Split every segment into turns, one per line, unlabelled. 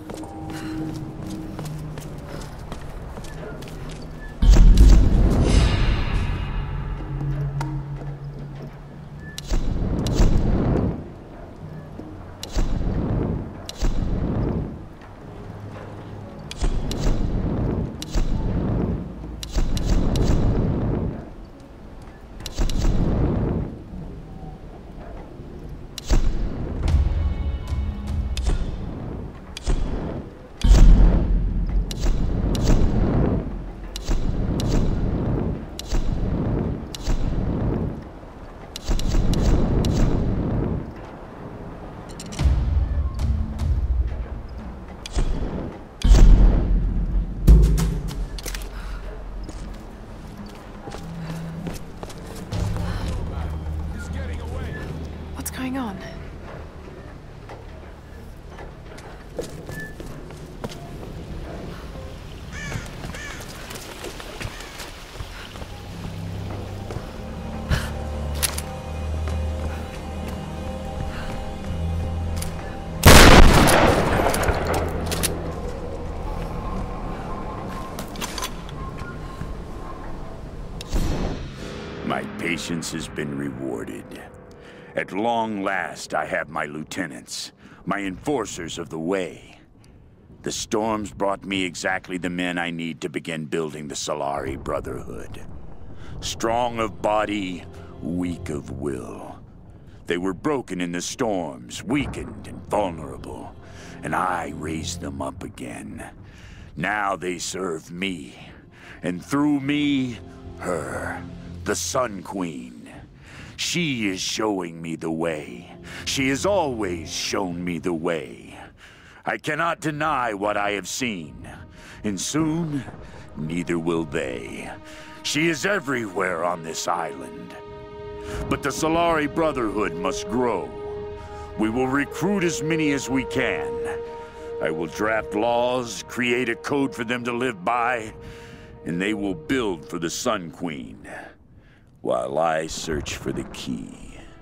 Going on?
My patience has been rewarded. At long last, I have my lieutenants, my enforcers of the way. The storms brought me exactly the men I need to begin building the Solari Brotherhood. Strong of body, weak of will. They were broken in the storms, weakened and vulnerable, and I raised them up again. Now they serve me, and through me, her, the Sun Queen. She is showing me the way. She has always shown me the way. I cannot deny what I have seen, and soon, neither will they. She is everywhere on this island. But the Solari Brotherhood must grow. We will recruit as many as we can. I will draft laws, create a code for them to live by, and they will build for the Sun Queen, while I search for the key.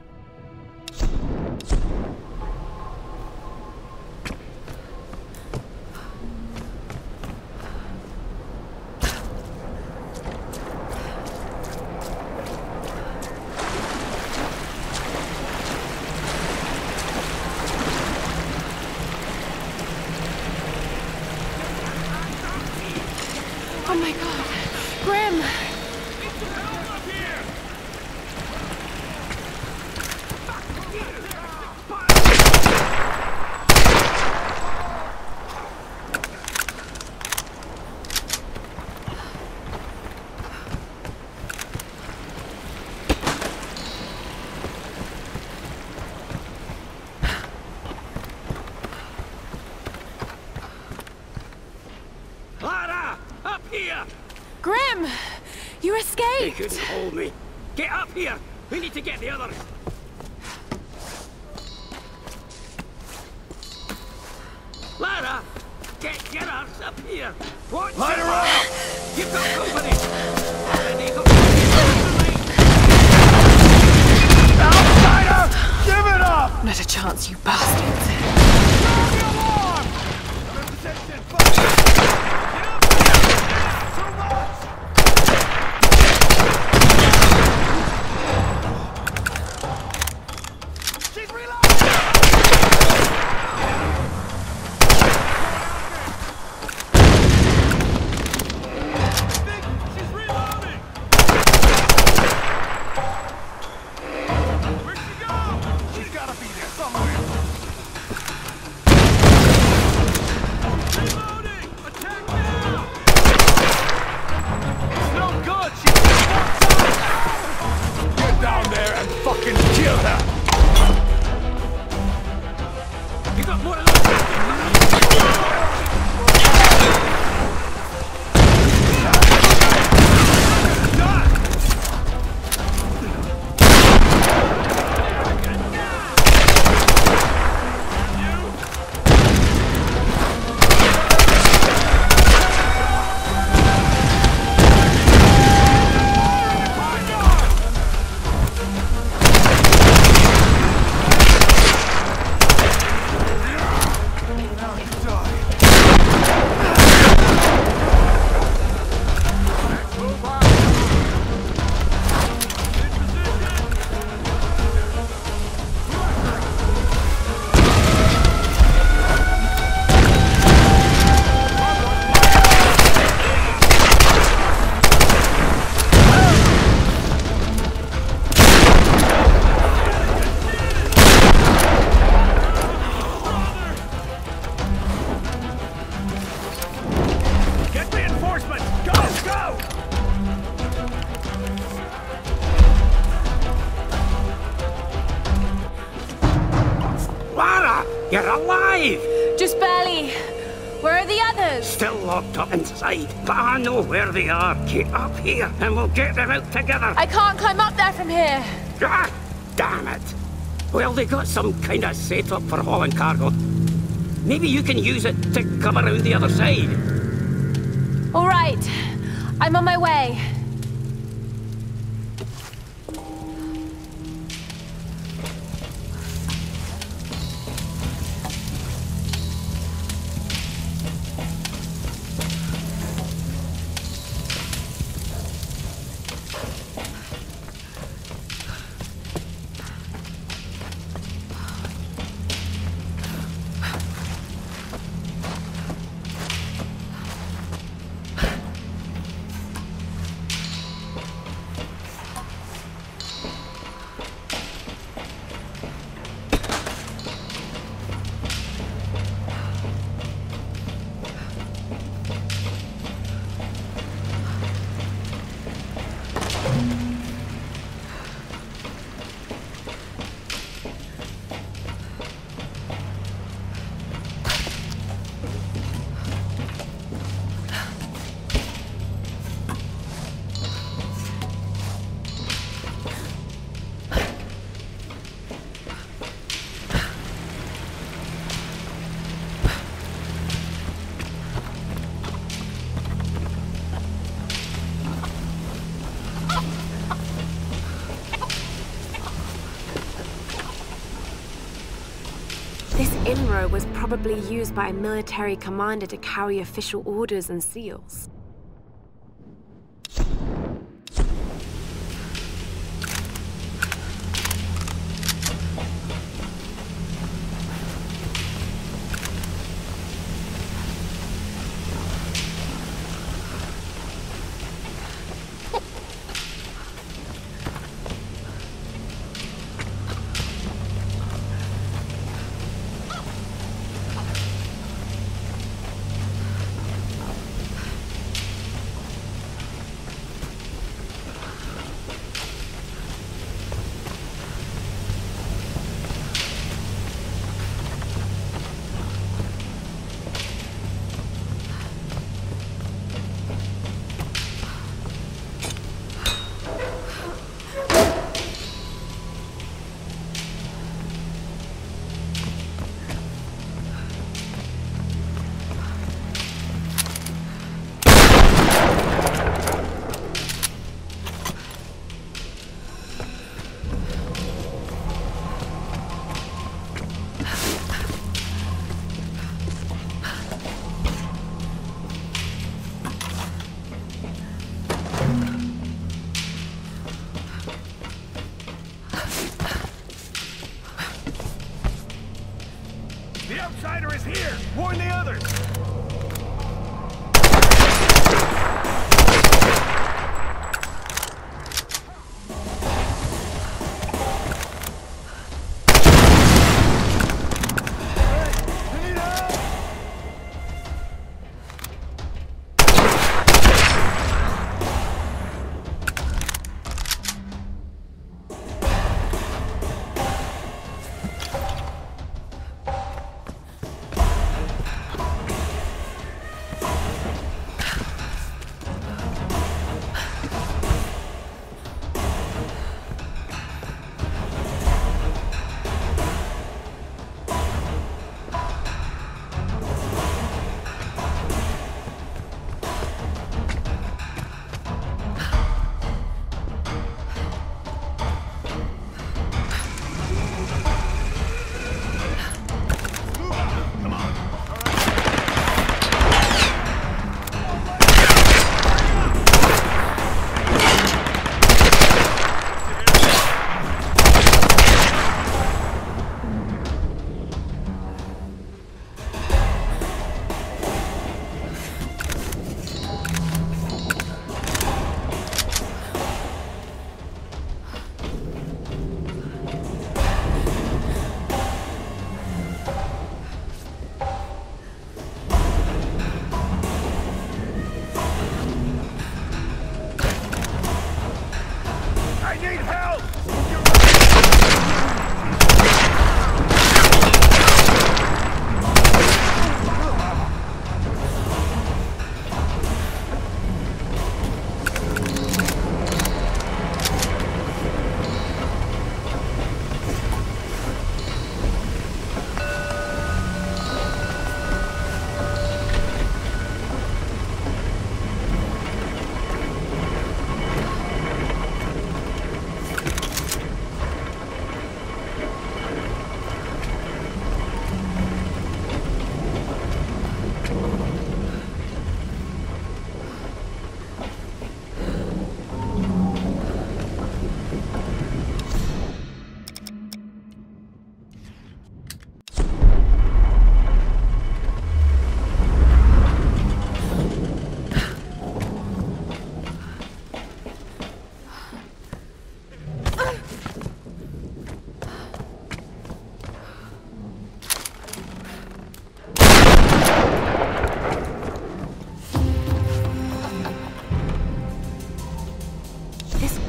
Oh my God, Grim!
Clara! Up here!
Grim! You escaped!
They couldn't hold me. Get up here! We need to get the others! Lara! Get us up here! Watch
Light her up!
You've got company! Already got
Outsider! Give it up!
Not a chance, you bastards!
Sound the alarm! I'm in position! Get up! Too much! She's reloading! She's reloading! Where'd she go? She's gotta be there somewhere! Reloading! Attack now! It's no good! She's outside! Get down there and fucking kill her!
You got more of those!
Alive!
Just barely. Where are the others?
Still locked up inside, but I know where they are. Get up here and we'll get them out together.
I can't climb up there from here.
Ah, damn it. Well, they got some kind of setup for hauling cargo. Maybe you can use it to come around the other side.
All right. I'm on my way. This INRO was probably used by a military commander to carry official orders and seals.
The outsider is here! Warn the others!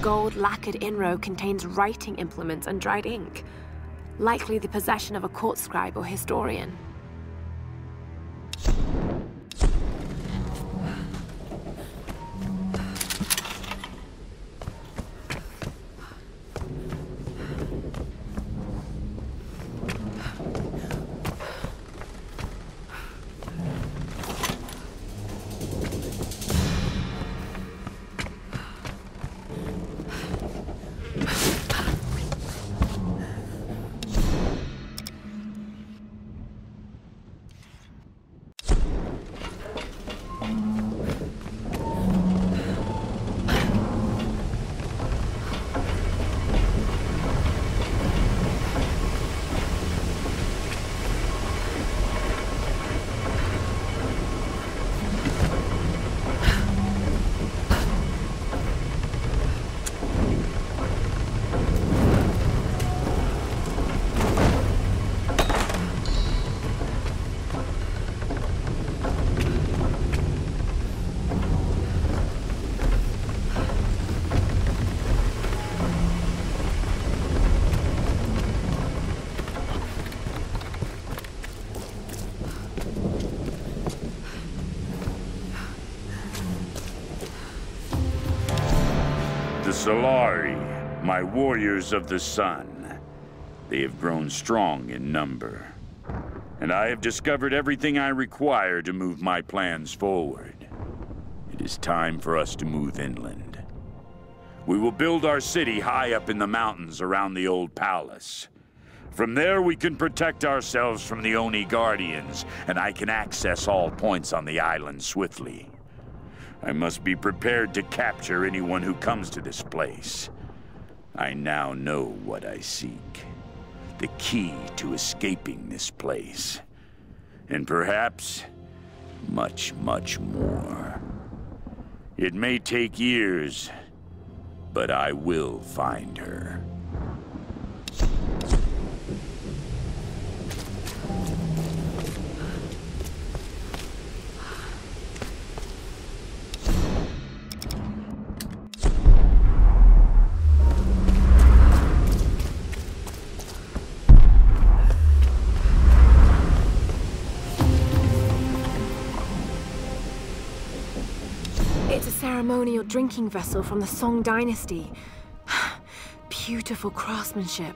gold lacquered inro contains writing implements and dried ink, likely the possession of a court scribe or historian.
The Solari, my warriors of the sun. They have grown strong in number. And I have discovered everything I require to move my plans forward. It is time for us to move inland. We will build our city high up in the mountains around the old palace. From there, we can protect ourselves from the Oni Guardians, and I can access all points on the island swiftly. I must be prepared to capture anyone who comes to this place. I now know what I seek. The key to escaping this place. And perhaps, much, much more. It may take years, but I will find her.
It's a ceremonial drinking vessel from the Song Dynasty. Beautiful craftsmanship.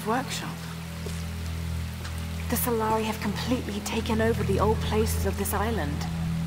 of workshop. The Solari have completely taken over the old places of this island.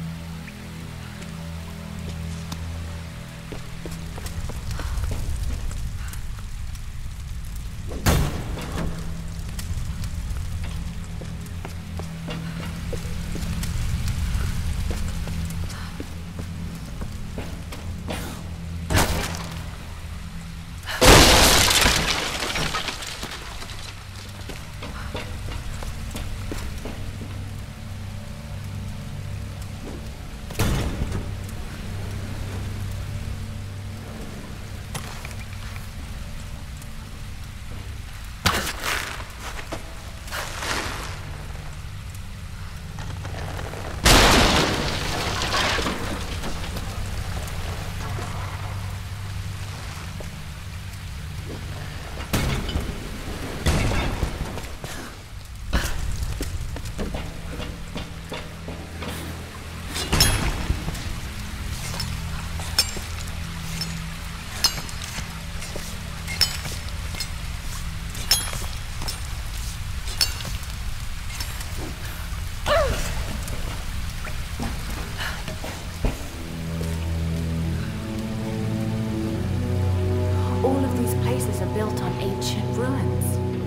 Built on ancient ruins.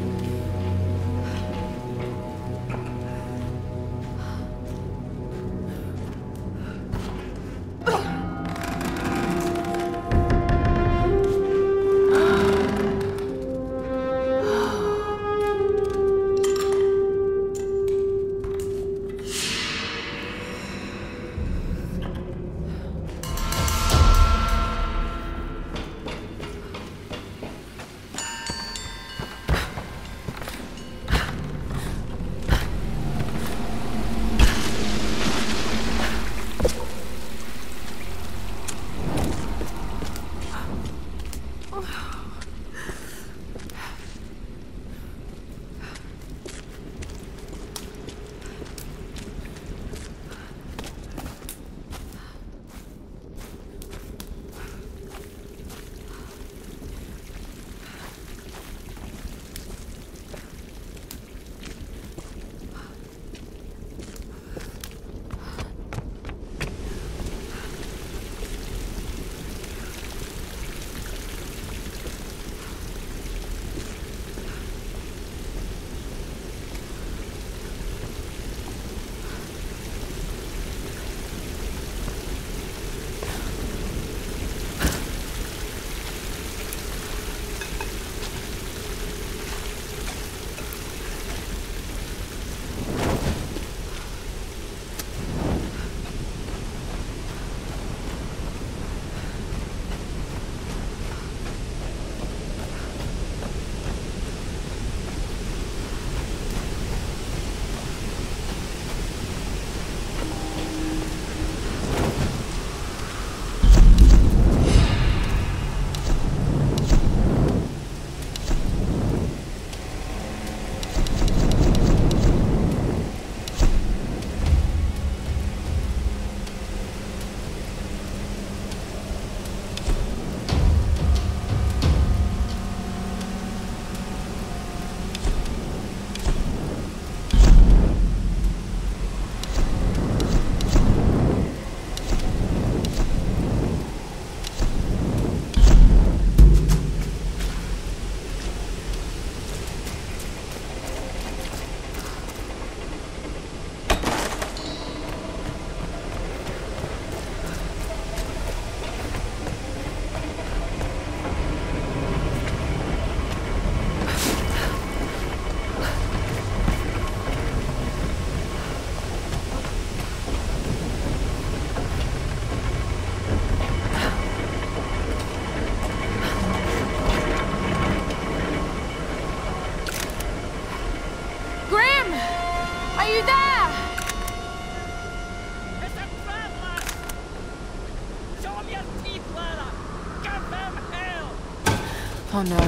Oh no.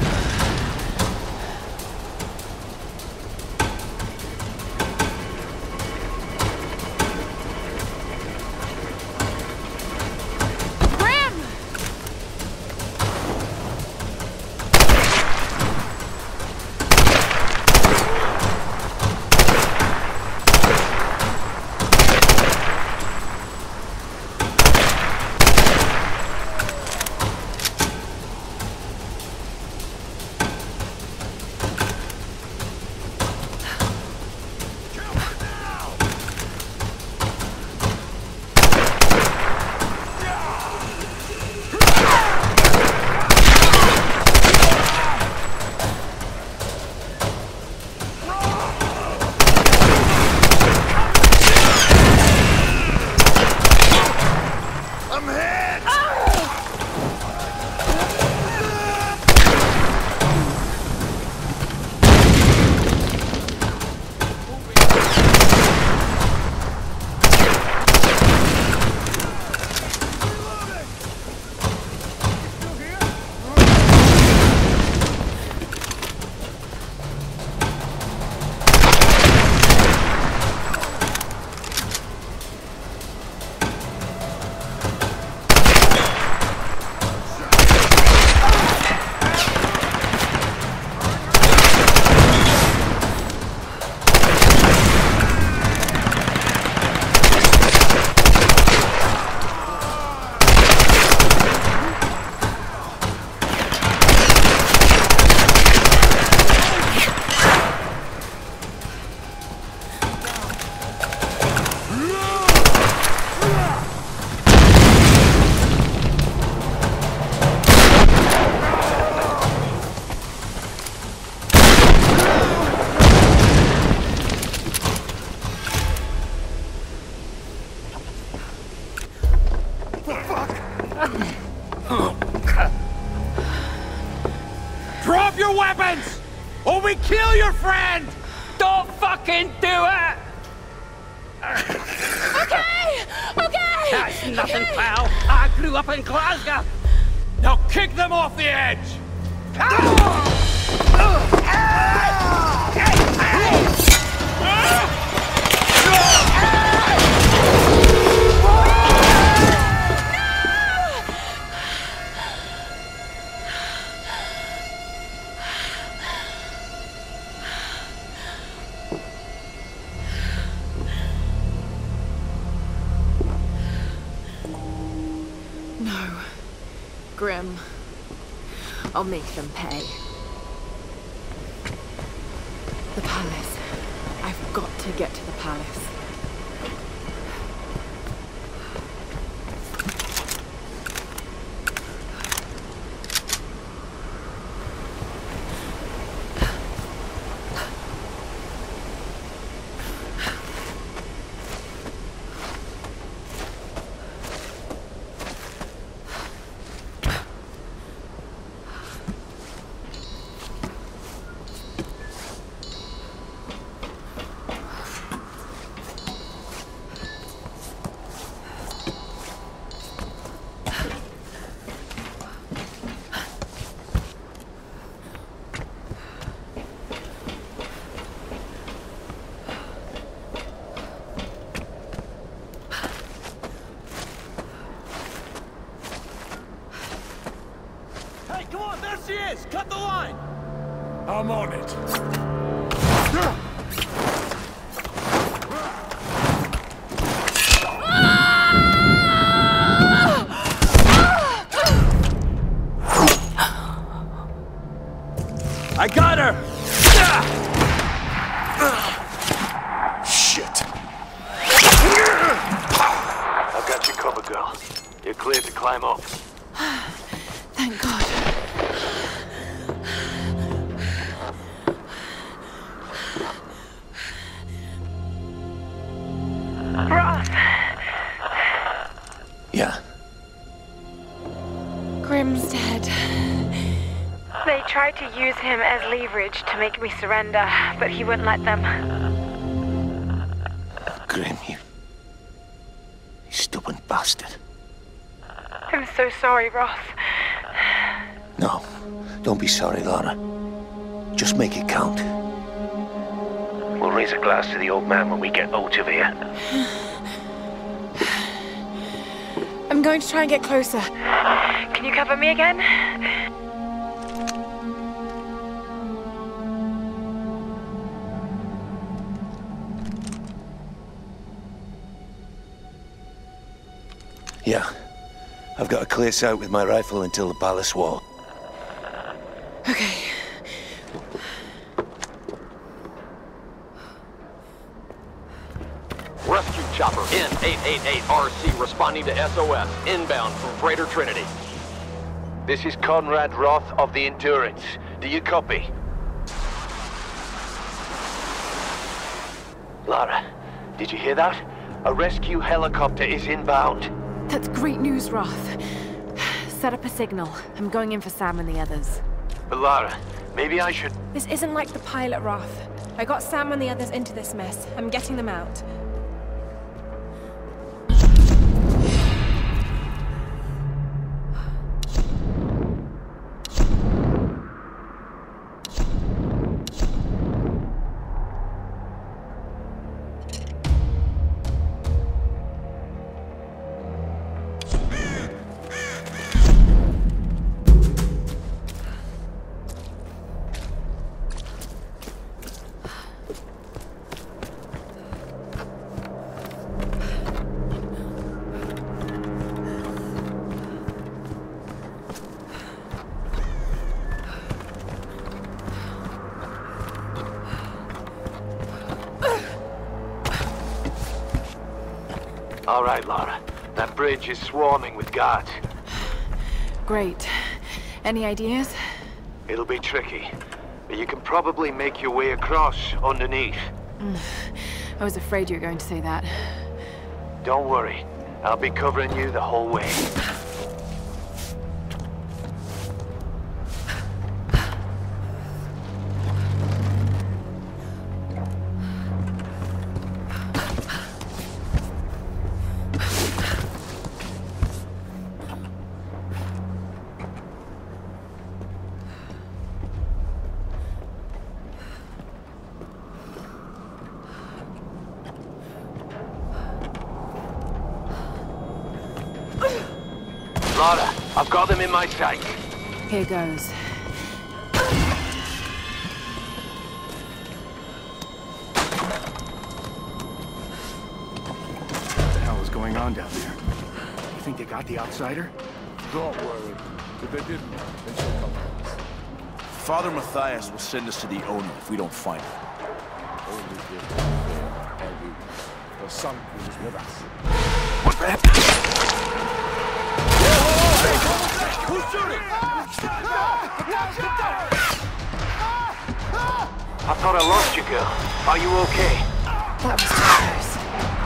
friend!
Don't fucking do it!
Okay! Okay!
That's nothing, pal. I grew up in Glasgow.
Now kick them off the edge!
No. Grim. I'll make them pay. The palace. I've got to get to the palace.
Hey, come on, there she is! Cut the line! I'm on it.
I got her!
Shit. I've got you covered, girl. You're cleared to climb up.
Thank God.
Roth,
Yeah.
Grim's dead.
they tried to use him as leverage to make me surrender, but he wouldn't let them.
Grim, you stupid bastard.
I'm so sorry, Roth.
No, don't be sorry, Lara. Just make it count. We'll raise a glass to the old man when we get out of here.
I'm going to try and get closer.
Can you cover me again?
Yeah. I've got a clear sight with my rifle until the palace wall.
Okay.
Rescue chopper N888RC responding to SOS, inbound from Greater Trinity.
This is Conrad Roth of the Endurance. Do you copy? Lara, did you hear that? A rescue helicopter is inbound.
That's great news, Roth. Set up a signal. I'm going in for Sam and the others.
But Lara, maybe I should...
This isn't like the pilot, Roth. I got Sam and the others into this mess. I'm getting them out.
All right, Lara. That bridge is swarming with guards.
Great. Any ideas?
It'll be tricky, but you can probably make your way across underneath.
I was afraid you were going to say that.
Don't worry. I'll be covering you the whole way. Lara, I've got them in my sight.
Here goes.
What the hell is going on down there? You think they got the outsider?
Don't worry. If they didn't, they should come to us.
Father Matthias will send us to the Oni if we don't find him.
Only give them fair and we will. The sun is with us.
What the heck?
Who's shooting?
I thought I lost you, girl. Are you okay?
That was too close.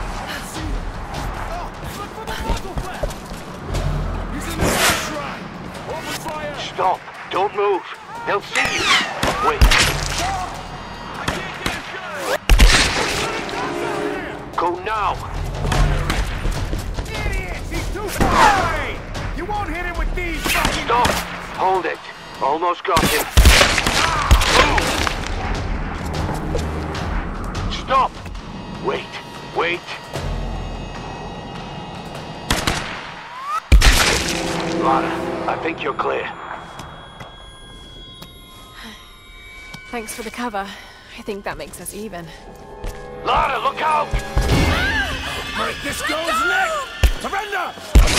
He's in the shrine. Open fire.
Stop. Don't move. They'll see you. Wait.
I can't get a shot.
Go now.
Idiots! He's too far away. You won't hit him with these fucking...
Stop. Hold it. Almost got him. Move. Stop. Wait. Wait. Lara, I think you're clear.
Thanks for the cover. I think that makes us even.
Lara, look out!
Break this girl's neck! Surrender!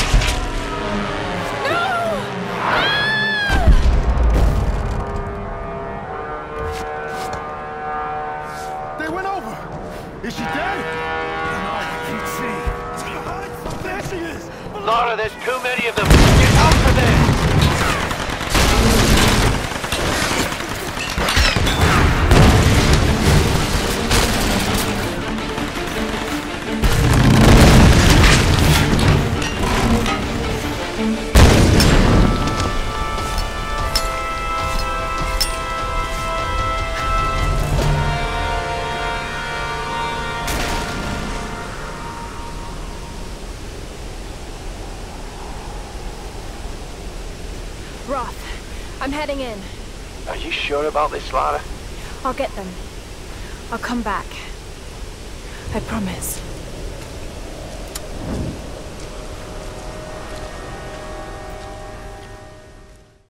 They went over! Is she dead? I can't see. There she is!
Lara, there's too many of them! Get out of there!
Roth, I'm heading in.
Are you sure about this, Lara?
I'll get them. I'll come back. I promise.